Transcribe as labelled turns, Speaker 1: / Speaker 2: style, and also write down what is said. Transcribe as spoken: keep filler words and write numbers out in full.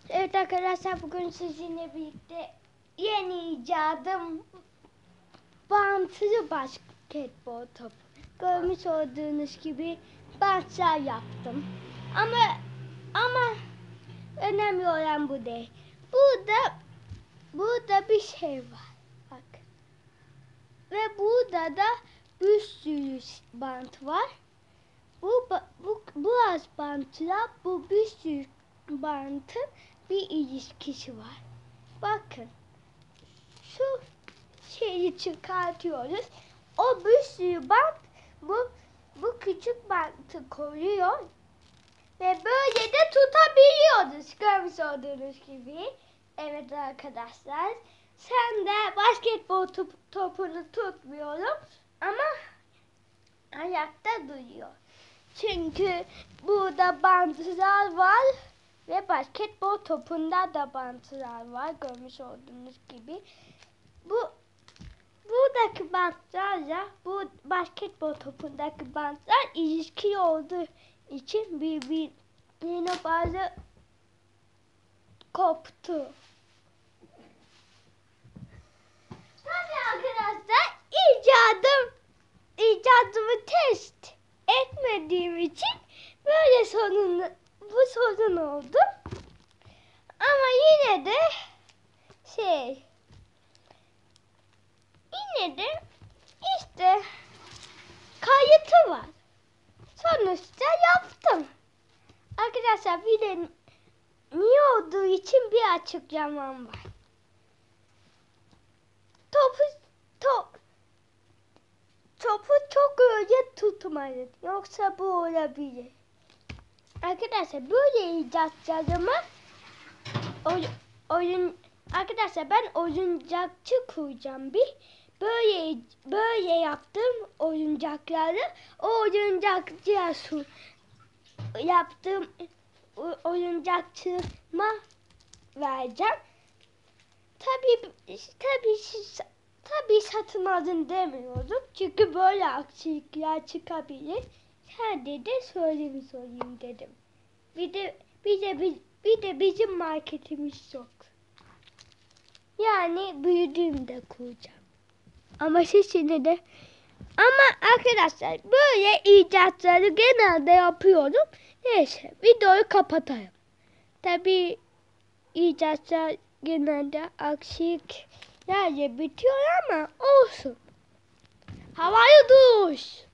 Speaker 1: Evet arkadaşlar, bugün sizinle birlikte yeni icadım bantlı basketbol topu. Görmüş olduğunuz gibi bantlar yaptım. Ama ama önemli olan bu değil. Burada burada bir şey var. Bak. Ve burada da bir sürü bant var. Bu bu bu az bantla bu bir sürü bantın bir ilişkisi var. Bakın. Şu şeyi çıkartıyoruz. O bir sürü bant bu bu küçük bantı koruyor. Ve böyle de tutabiliyoruz. Görmüş olduğunuz gibi. Evet arkadaşlar. Sen de basketbol top, topunu tutmuyorum. Ama ayakta duruyor. Çünkü burada bantlar var. Ve basketbol topunda da bantlar var. Görmüş olduğunuz gibi. Bu buradaki bantlarla bu basketbol topundaki bantlar ilişkili olduğu için birbirine bazı koptu. Tabii arkadaşlar, icadım icadımı test etmediğim için böyle sorun bu sorun oldu. Ama yine de şey yine de işte kayıtı var. Sonuçta yaptım. Arkadaşlar, bir de niye olduğu için bir açıklamam var. Topu top, topu çok öyle tutmayın. Yoksa bu olabilir. Arkadaşlar, böyle icatlarımı oyun, oyun arkadaşlar ben oyuncakçı kuracağım bir. Böyle böyle yaptım oyuncakları. O oyuncakçıya su yaptığım oyuncakçıma vereceğim. Tabii tabii tabii satın alın demiyorum. Çünkü böyle aksilikler çıkabilir. Sadece söylemiş olayım dedim. Bir de bir de bir, bir de bizim marketimiz yok. Yani büyüdüğümde kuracağım. Ama sesini de ama arkadaşlar, böyle icatları genelde yapıyorum. Neyse, videoyu kapatayım. Tabii icatlar genelde aksiliklerle bitiyor ama olsun. Havaya duş.